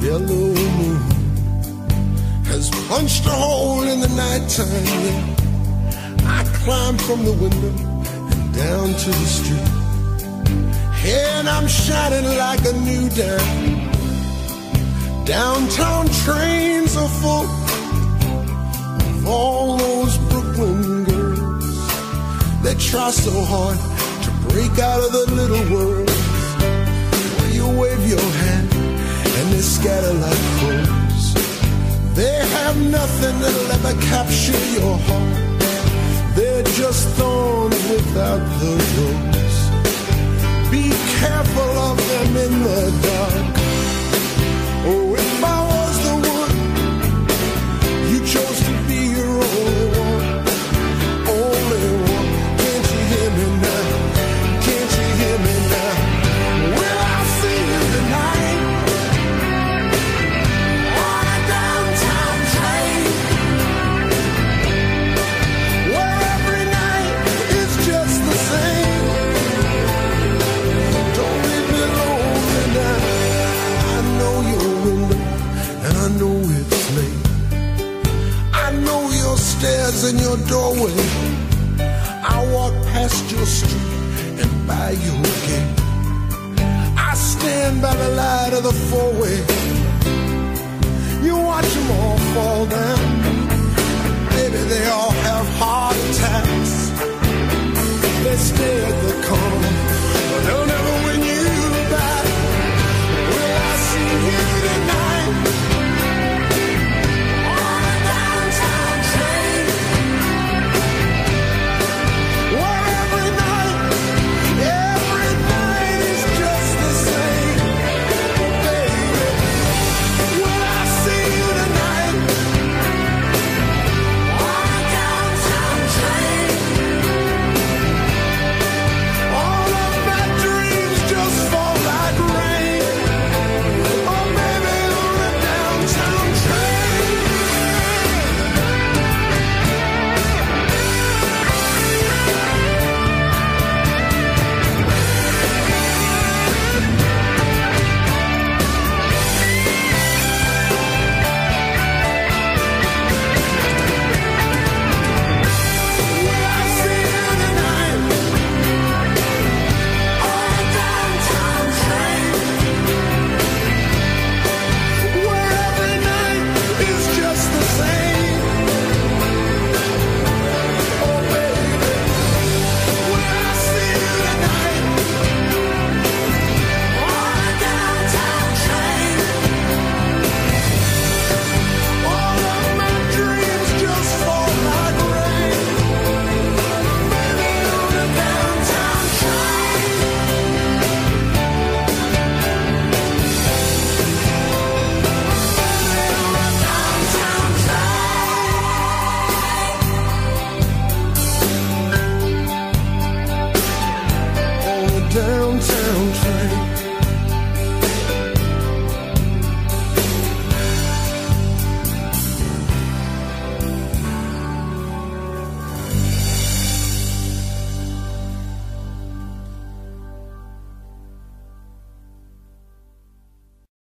yellow moon has punched a hole in the nighttime. Yeah. I climb from the window and down to the street, and I'm shining like a new dime. Downtown trains are full of all those Brooklyn girls that try so hard to break out of the little world. Well, you wave your hand and they scatter like crows. They have nothing that'll ever capture your heart. They're just thorns without the rose. Be careful of them in the dark. Oh, if I was the one you chose to be your only one, only one. Can't you hear me now? Can't you hear me now? Will I see you tonight on a downtown train, where every night is just the same? Don't leave me lonely now. I know your window and I know it's late. I know your stairs and your doorway. I walk past your street and by your gate. I stand by the light of the four-way. You watch them all fall down.